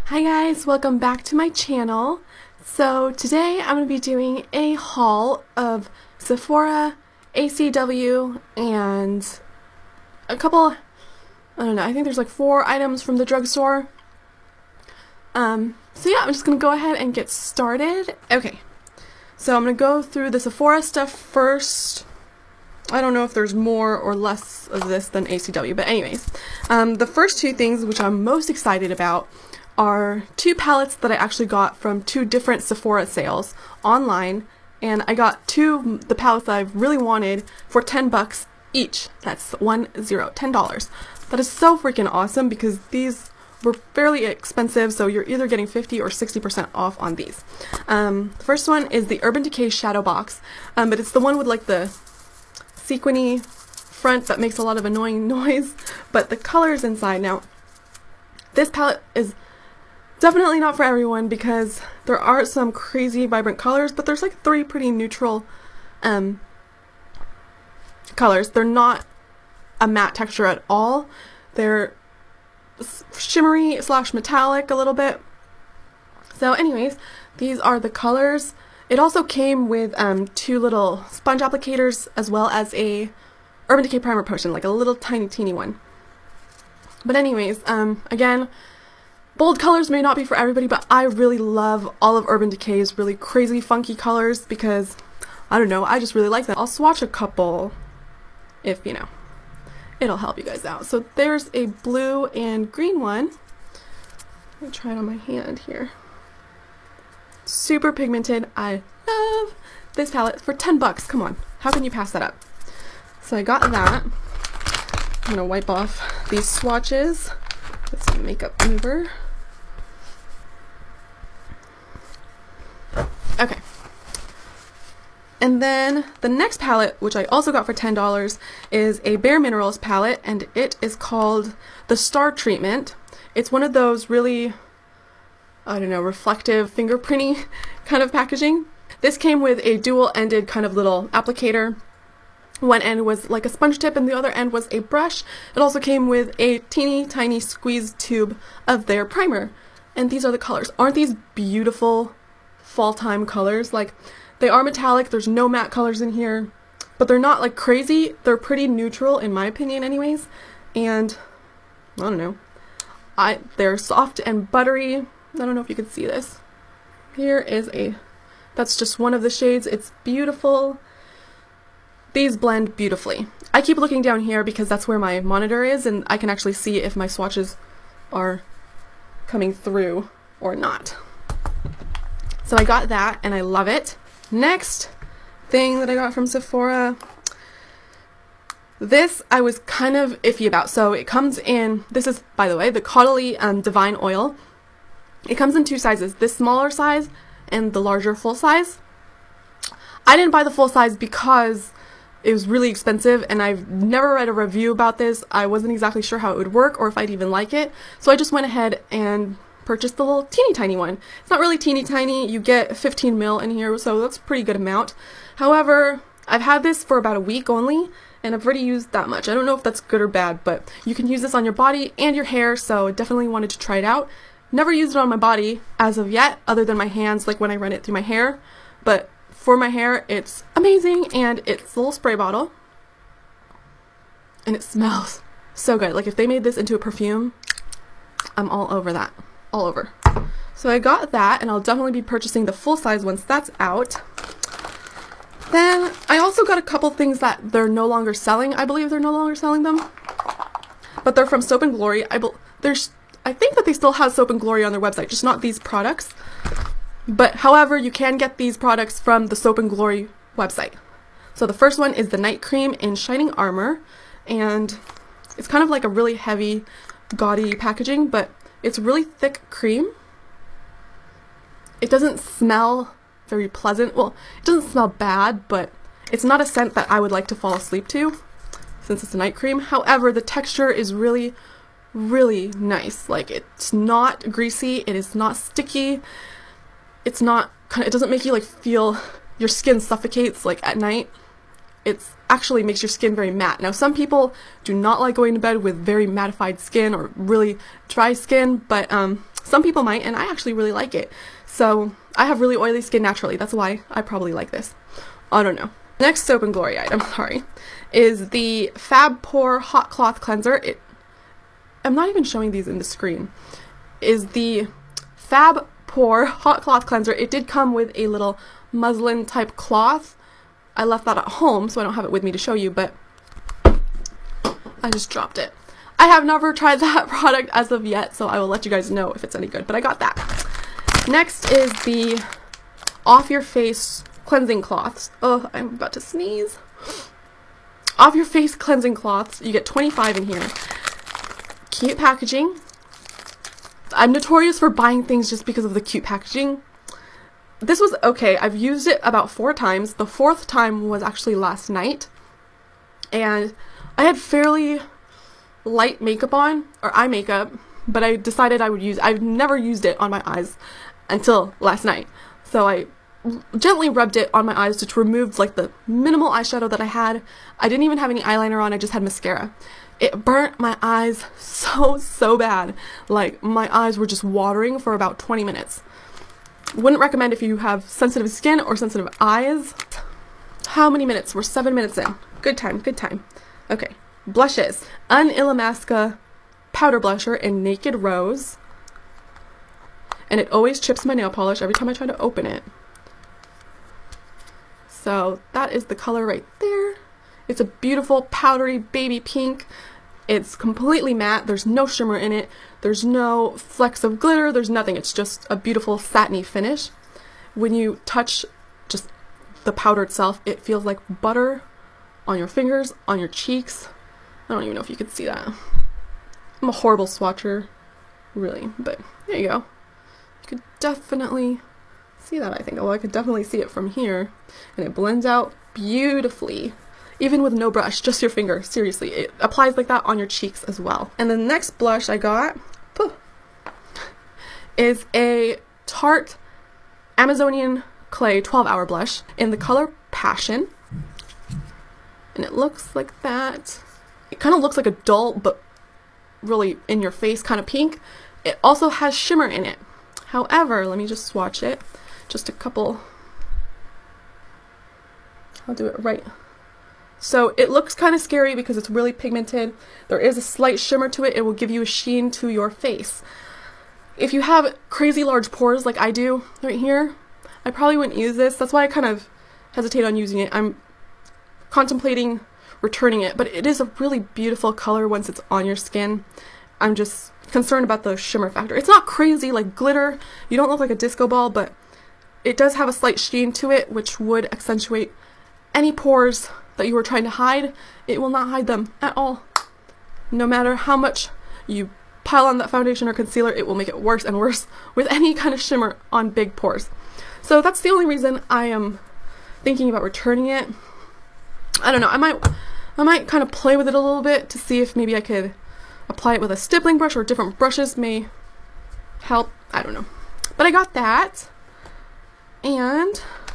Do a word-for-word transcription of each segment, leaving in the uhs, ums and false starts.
Hi guys, welcome back to my channel. So today I'm going to be doing a haul of Sephora, A C W, and a couple, I don't know, I think there's like four items from the drugstore. Um, so yeah, I'm just going to go ahead and get started. Okay, so I'm going to go through the Sephora stuff first. I don't know if there's more or less of this than A C W, but anyways. Um, the first two things which I'm most excited about are two palettes that I actually got from two different Sephora sales online, and I got two the palettes that I really wanted for ten bucks each. That's one zero, ten dollars. That is so freaking awesome because these were fairly expensive, so you're either getting fifty or sixty percent off on these. Um, the first one is the Urban Decay Shadow Box, um, but it's the one with like the sequiny front that makes a lot of annoying noise, but the colors inside. Now, this palette is definitely not for everyone because there are some crazy vibrant colors, but there's like three pretty neutral um, colors. They're not a matte texture at all. They're shimmery slash metallic a little bit. So anyways, these are the colors. It also came with um, two little sponge applicators as well as a Urban Decay Primer Potion, like a little tiny teeny one. But anyways, um, again, bold colors may not be for everybody, but I really love all of Urban Decay's really crazy funky colors because, I don't know, I just really like them. I'll swatch a couple if, you know, it'll help you guys out. So there's a blue and green one. Let me try it on my hand here. Super pigmented. I love this palette for ten bucks. Come on, how can you pass that up? So I got that. I'm gonna wipe off these swatches with some makeup remover. Okay. And then the next palette, which I also got for ten dollars, is a Bare Minerals palette, and it is called the Star Treatment. It's one of those really, I don't know, reflective, fingerprinty kind of packaging. This came with a dual-ended kind of little applicator. One end was like a sponge tip and the other end was a brush. It also came with a teeny tiny squeeze tube of their primer. And these are the colors. Aren't these beautiful fall time colors? Like, they are metallic, there's no matte colors in here, but they're not like crazy. They're pretty neutral in my opinion anyways. And I don't know. I they're soft and buttery. I don't know if you can see this. Here is a, that's just one of the shades. It's beautiful. These blend beautifully. I keep looking down here because that's where my monitor is and I can actually see if my swatches are coming through or not. So I got that and I love it. Next thing that I got from Sephora. This I was kind of iffy about. So it comes in, this is, by the way, the Caudalie um, Divine Oil. It comes in two sizes, this smaller size and the larger full size. I didn't buy the full size because it was really expensive and I've never read a review about this. I wasn't exactly sure how it would work or if I'd even like it. So I just went ahead and purchased the little teeny tiny one. It's not really teeny tiny. You get fifteen mil in here, so that's a pretty good amount. However, I've had this for about a week only and I've already used that much. I don't know if that's good or bad, but you can use this on your body and your hair, so I definitely wanted to try it out. Never used it on my body as of yet, other than my hands, like when I run it through my hair. But for my hair, it's amazing, and it's a little spray bottle. And it smells so good. Like if they made this into a perfume, I'm all over that. All over. So I got that, and I'll definitely be purchasing the full size once that's out. Then I also got a couple things that they're no longer selling. I believe they're no longer selling them. But they're from Soap and Glory. I believe there's I think that they still have Soap and Glory on their website, just not these products. But however, you can get these products from the Soap and Glory website. So the first one is the Night Cream in Shining Armor, and it's kind of like a really heavy, gaudy packaging, but it's really thick cream. It doesn't smell very pleasant. Well, it doesn't smell bad, but it's not a scent that I would like to fall asleep to, since it's a night cream. However, the texture is really really nice. Like, it's not greasy, it is not sticky, it's not, it doesn't make you like feel your skin suffocates like at night. It's actually makes your skin very matte. Now, some people do not like going to bed with very mattified skin or really dry skin, but um, Some people might, and I actually really like it. So I have really oily skin naturally. That's why I probably like this. I don't know. Next Soap and Glory item, sorry, is the Fab Pore Hot Cloth Cleanser. It, I'm not even showing these in the screen. Is the Fab Pore Hot Cloth Cleanser. It did come with a little muslin type cloth. I left that at home, so I don't have it with me to show you, but I just dropped it. I have never tried that product as of yet, so I will let you guys know if it's any good, but I got that. Next is the Off Your Face Cleansing Cloths. Oh, I'm about to sneeze. Off Your Face Cleansing Cloths. You get twenty-five in here. Cute packaging. I'm notorious for buying things just because of the cute packaging. This was okay. I've used it about four times. The fourth time was actually last night. And I had fairly light makeup on, or eye makeup, but I decided I would use, I've never used it on my eyes until last night. So I gently rubbed it on my eyes to remove like the minimal eyeshadow that I had. I didn't even have any eyeliner on, I just had mascara. It burnt my eyes so, so bad. Like, my eyes were just watering for about twenty minutes. Wouldn't recommend if you have sensitive skin or sensitive eyes. How many minutes? We're seven minutes in. Good time, good time. Okay. Blushes. Unillamasqua Powder Blusher in Naked Rose. And it always chips my nail polish every time I try to open it. So that is the color right there. It's a beautiful powdery baby pink. It's completely matte. There's no shimmer in it. There's no flecks of glitter. There's nothing. It's just a beautiful satiny finish. When you touch just the powder itself, it feels like butter on your fingers, on your cheeks. I don't even know if you could see that. I'm a horrible swatcher, really, but there you go. You could definitely see that, I think. Well, I could definitely see it from here, and it blends out beautifully. Even with no brush, just your finger, seriously. It applies like that on your cheeks as well. And the next blush I got poof, is a Tarte Amazonian Clay twelve hour blush in the color Passion. And it looks like that. It kind of looks like a dull, but really in your face kind of pink. It also has shimmer in it. However, let me just swatch it. Just a couple. I'll do it right. So it looks kind of scary because it's really pigmented. There is a slight shimmer to it. It will give you a sheen to your face. If you have crazy large pores like I do right here, I probably wouldn't use this. That's why I kind of hesitate on using it. I'm contemplating returning it, but it is a really beautiful color once it's on your skin. I'm just concerned about the shimmer factor. It's not crazy like glitter. You don't look like a disco ball, but it does have a slight sheen to it, which would accentuate any pores that you were trying to hide. It will not hide them at all. No matter how much you pile on that foundation or concealer, it will make it worse and worse with any kind of shimmer on big pores. So that's the only reason I am thinking about returning it. I don't know, I might I might kind of play with it a little bit to see if maybe I could apply it with a stippling brush, or different brushes may help. I don't know. But I got that. And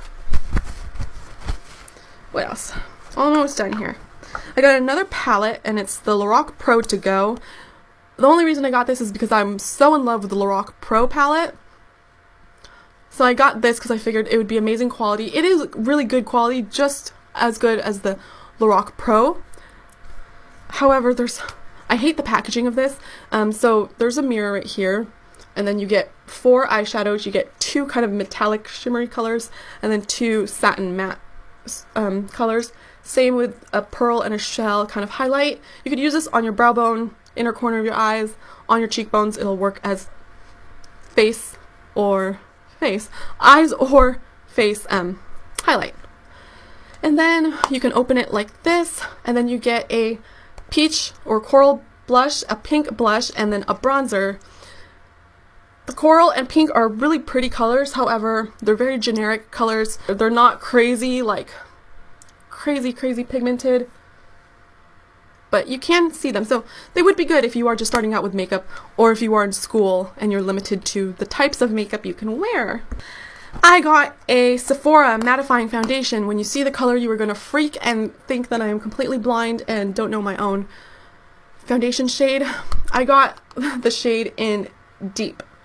what else? Almost done here. I got another palette, and it's the Lorac Pro To Go. The only reason I got this is because I'm so in love with the Lorac Pro palette. So I got this because I figured it would be amazing quality. It is really good quality, just as good as the Lorac Pro. However, there's, I hate the packaging of this. Um, so there's a mirror right here, and then you get four eyeshadows. You get two kind of metallic shimmery colors, and then two satin matte um, colors. Same with a pearl and a shell kind of highlight. You could use this on your brow bone, inner corner of your eyes, on your cheekbones. It'll work as face or face, eyes or face um, highlight. And then you can open it like this, and then you get a peach or coral blush, a pink blush, and then a bronzer. The coral and pink are really pretty colors, however, they're very generic colors. They're not crazy, like crazy, crazy pigmented, but you can see them. So they would be good if you are just starting out with makeup, or if you are in school and you're limited to the types of makeup you can wear. I got a Sephora mattifying foundation. When you see the color, you are going to freak and think that I am completely blind and don't know my own foundation shade. I got the shade in Deep.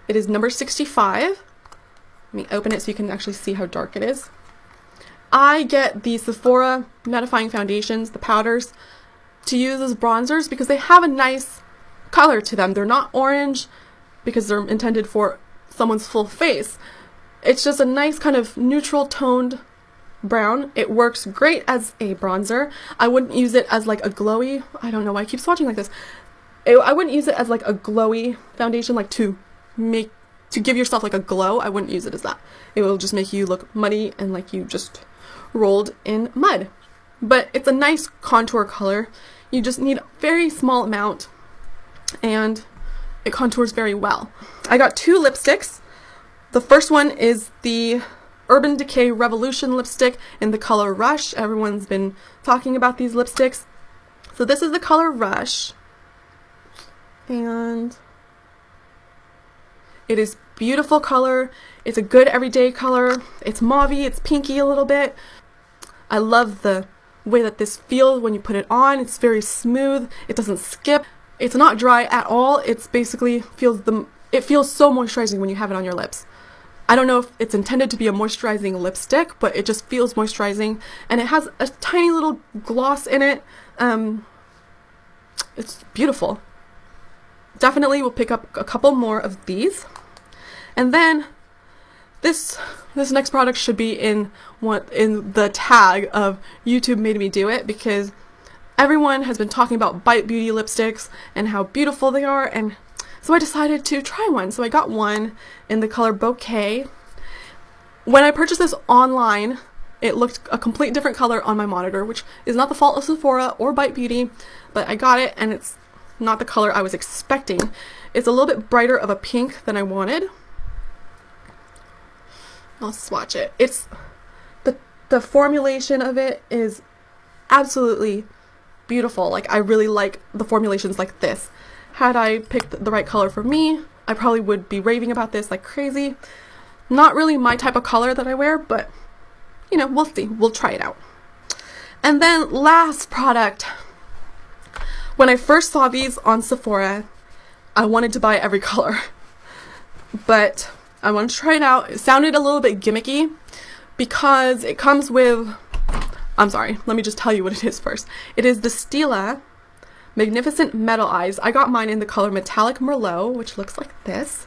It is number sixty-five. Let me open it so you can actually see how dark it is. I get the Sephora mattifying foundations, the powders, to use as bronzers because they have a nice color to them. They're not orange because they're intended for someone's full face. It's just a nice kind of neutral toned brown. It works great as a bronzer. I wouldn't use it as like a glowy, I don't know why I keep swatching like this. It, I wouldn't use it as like a glowy foundation, like to make, to give yourself like a glow. I wouldn't use it as that. It will just make you look muddy and like you just rolled in mud. But it's a nice contour color. You just need a very small amount and it contours very well. I got two lipsticks. The first one is the Urban Decay Revolution lipstick in the color Rush. Everyone's been talking about these lipsticks. So this is the color Rush. And it is beautiful color. It's a good everyday color. It's mauvey, it's pinky a little bit. I love the way that this feels when you put it on. It's very smooth. It doesn't skip. It's not dry at all. It's basically feels the it feels so moisturizing when you have it on your lips. I don't know if it's intended to be a moisturizing lipstick, but it just feels moisturizing, and it has a tiny little gloss in it. Um, it's beautiful. Definitely will pick up a couple more of these. And then this this next product should be in what in the tag of YouTube made me do it, because everyone has been talking about Bite Beauty lipsticks and how beautiful they are, and so I decided to try one. So I got one in the color Bouquet. When I purchased this online, it looked a complete different color on my monitor, which is not the fault of Sephora or Bite Beauty, but I got it and it's not the color I was expecting. It's a little bit brighter of a pink than I wanted. I'll swatch it. It's the the formulation of it is absolutely beautiful. Like, I really like the formulations like this. Had I picked the right color for me, I probably would be raving about this like crazy. Not really my type of color that I wear, but you know, we'll see. We'll try it out. And then last product. When I first saw these on Sephora, I wanted to buy every color, but I wanted to try it out. It sounded a little bit gimmicky because it comes with, I'm sorry, let me just tell you what it is first. It is the Stila Magnificent Metal Eyes. I got mine in the color Metallic Merlot, which looks like this.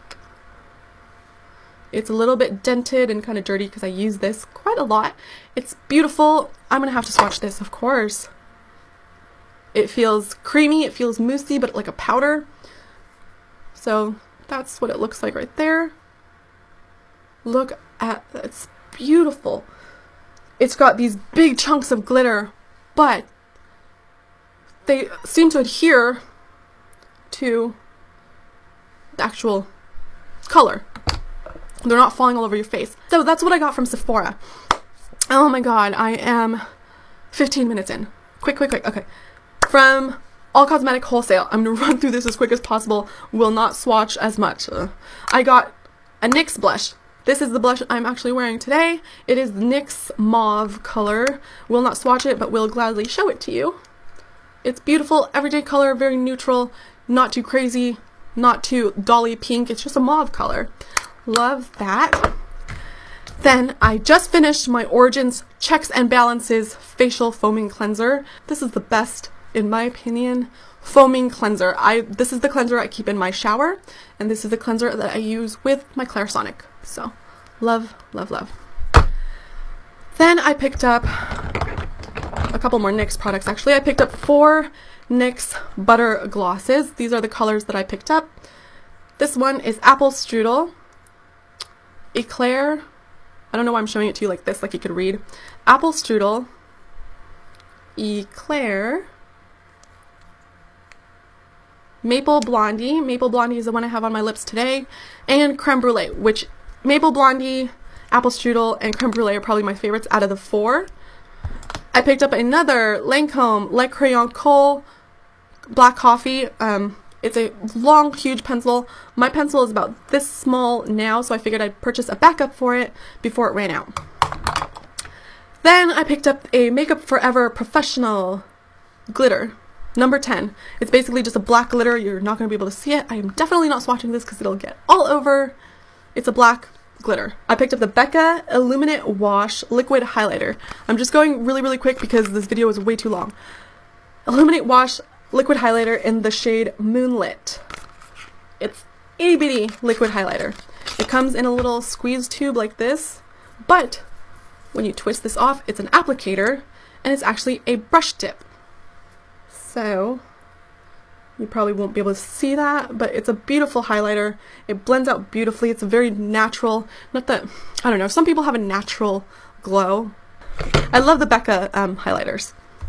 It's a little bit dented and kind of dirty because I use this quite a lot. It's beautiful. I'm going to have to swatch this, of course. It feels creamy, it feels moussey, but like a powder. So that's what it looks like right there. Look at that. It's beautiful. It's got these big chunks of glitter, but they seem to adhere to the actual color. They're not falling all over your face. So that's what I got from Sephora. Oh my god, I am fifteen minutes in. Quick, quick, quick. Okay. From All Cosmetic Wholesale. I'm going to run through this as quick as possible. Will not swatch as much. Uh, I got a NYX blush. This is the blush I'm actually wearing today. It is the NYX Mauve color. Will not swatch it, but will gladly show it to you. It's beautiful, everyday color, very neutral, not too crazy, not too dolly pink. It's just a mauve color. Love that. Then I just finished my Origins Checks and Balances Facial Foaming Cleanser. This is the best, in my opinion, foaming cleanser. I This is the cleanser I keep in my shower, and this is the cleanser that I use with my Clarisonic. So, love, love, love. Then I picked up a couple more NYX products. Actually, I picked up four NYX Butter Glosses. These are the colors that I picked up. This one is Apple Strudel, Eclair. I don't know why I'm showing it to you like this, like you could read. Apple Strudel, Eclair, Maple Blondie. Maple Blondie is the one I have on my lips today. And Creme Brulee, which Maple Blondie, Apple Strudel, and Creme Brulee are probably my favorites out of the four. I picked up another Lancome Le Crayon Colle Black Coffee. Um, it's a long, huge pencil. My pencil is about this small now, so I figured I'd purchase a backup for it before it ran out. Then I picked up a Makeup Forever Professional Glitter. Number ten. It's basically just a black glitter. You're not going to be able to see it. I am definitely not swatching this because it'll get all over. It's a black glitter. I picked up the Becca Illuminate Wash Liquid Highlighter. I'm just going really, really quick because this video is way too long. Illuminate Wash Liquid Highlighter in the shade Moonlit. It's itty bitty liquid highlighter. It comes in a little squeeze tube like this, but when you twist this off, it's an applicator, and it's actually a brush tip. So you probably won't be able to see that, but it's a beautiful highlighter. It blends out beautifully. It's a very natural, not that, I don't know, some people have a natural glow. I love the Becca um, highlighters.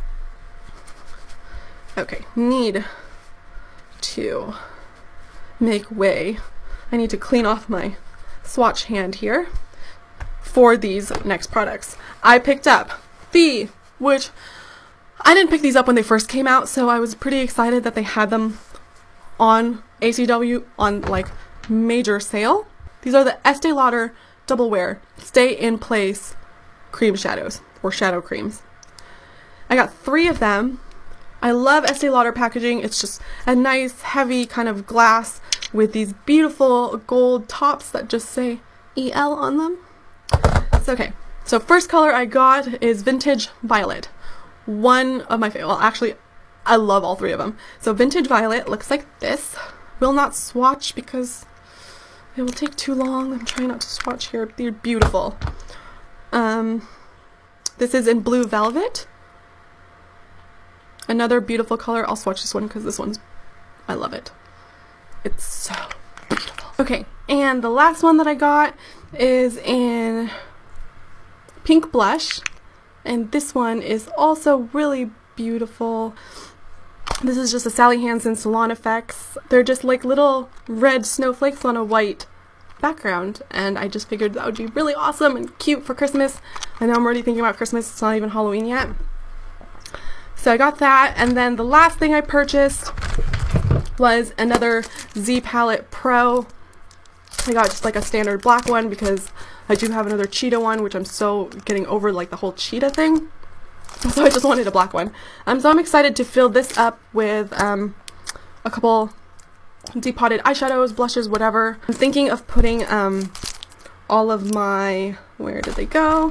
Okay, need to make way. I need to clean off my swatch hand here for these next products. I picked up the, which I didn't pick these up when they first came out, so I was pretty excited that they had them on A C W on like major sale. These are the Estee Lauder Double Wear Stay in Place cream shadows, or shadow creams. I got three of them. I love Estee Lauder packaging. It's just a nice heavy kind of glass with these beautiful gold tops that just say E L on them. It's okay. So first color I got is Vintage Violet. One of my favorite, well actually I love all three of them. So Vintage Violet looks like this. Will not swatch because it will take too long. I'm trying not to swatch here. They're beautiful. Um, this is in Blue Velvet. Another beautiful color. I'll swatch this one because this one's, I love it. It's so beautiful. Okay, and the last one that I got is in Pink Blush. And this one is also really beautiful. This is just a Sally Hansen Salon Effects. They're just like little red snowflakes on a white background, and I just figured that would be really awesome and cute for Christmas. I know I'm already thinking about Christmas. It's not even Halloween yet. So I got that, and then the last thing I purchased was another Z Palette Pro. I got just like a standard black one because I do have another cheetah one, which I'm so getting over like the whole cheetah thing. So I just wanted a black one. Um, so I'm excited to fill this up with um, a couple depotted eyeshadows, blushes, whatever. I'm thinking of putting um, all of my, where did they go?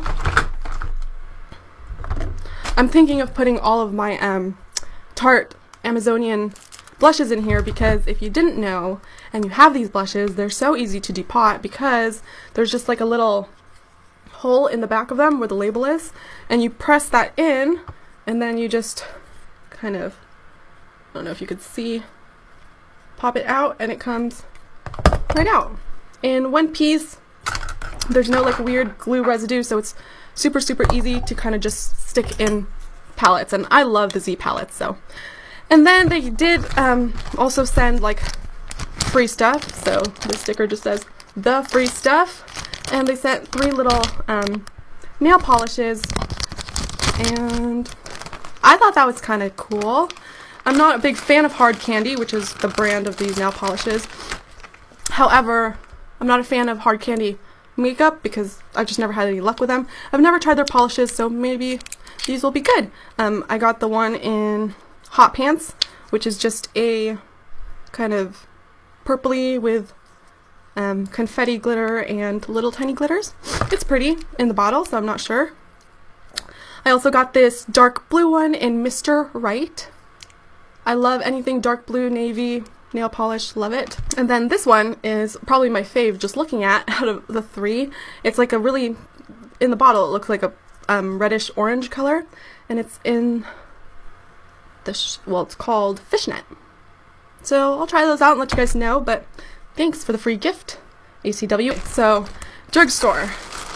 I'm thinking of putting all of my um, Tarte Amazonian blushes in here because if you didn't know and you have these blushes, they're so easy to depot because there's just like a little hole in the back of them where the label is, and you press that in and then you just kind of, I don't know if you could see, pop it out and it comes right out in one piece. There's no like weird glue residue, so it's super super easy to kind of just stick in palettes, and I love the Z palettes. So, and then they did um, also send like free stuff, so the sticker just says the free stuff, and they sent three little um, nail polishes, and I thought that was kind of cool. I'm not a big fan of Hard Candy, which is the brand of these nail polishes. However, I'm not a fan of Hard Candy makeup because I just never had any luck with them. I've never tried their polishes, so maybe these will be good. Um, I got the one in Hot Pants, which is just a kind of purpley with um, confetti glitter and little tiny glitters. It's pretty in the bottle, so I'm not sure. I also got this dark blue one in Mister Right. I love anything dark blue, navy, nail polish, love it. And then this one is probably my fave just looking at out of the three. It's like a really, in the bottle it looks like a um, reddish orange color, and it's in the, sh well it's called Fishnet. So I'll try those out and let you guys know, but thanks for the free gift, A C W. So, drugstore.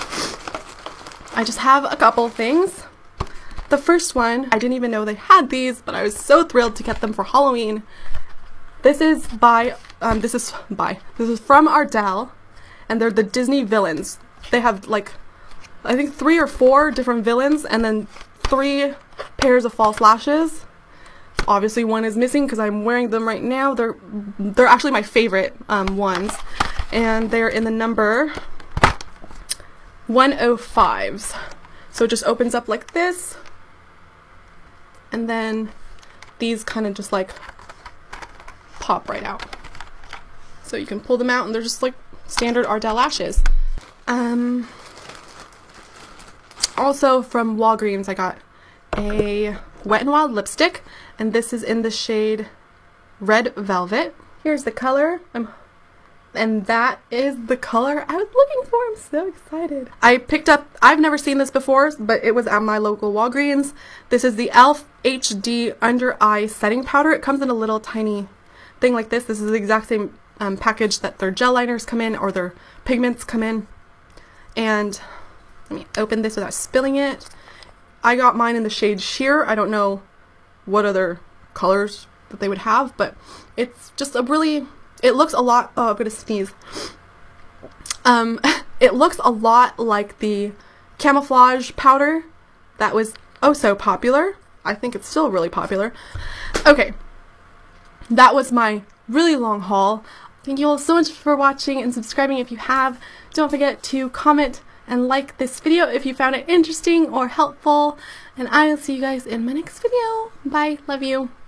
I just have a couple things. The first one, I didn't even know they had these, but I was so thrilled to get them for Halloween. This is by, um, this is by, this is from Ardell, and they're the Disney villains. They have like, I think three or four different villains, and then three pairs of false lashes. Obviously one is missing because I'm wearing them right now. They're, they're actually my favorite um, ones, and they're in the number one oh fives. So it just opens up like this, and then these kind of just like pop right out. So you can pull them out and they're just like standard Ardell lashes. Um, also from Walgreens I got a Wet n Wild lipstick, and this is in the shade Red Velvet. Here's the color. I'm And that is the color I was looking for. I'm so excited. I picked up, I've never seen this before, but it was at my local Walgreens. This is the e l f H D Under Eye Setting Powder. It comes in a little tiny thing like this. This is the exact same um, package that their gel liners come in, or their pigments come in. And let me open this without spilling it. I got mine in the shade Sheer. I don't know what other colors that they would have, but it's just a really... It looks a lot, oh, I'm gonna sneeze. Um, it looks a lot like the camouflage powder that was oh so popular. I think it's still really popular. Okay, that was my really long haul. Thank you all so much for watching and subscribing if you have. Don't forget to comment and like this video if you found it interesting or helpful. And I will see you guys in my next video. Bye, love you.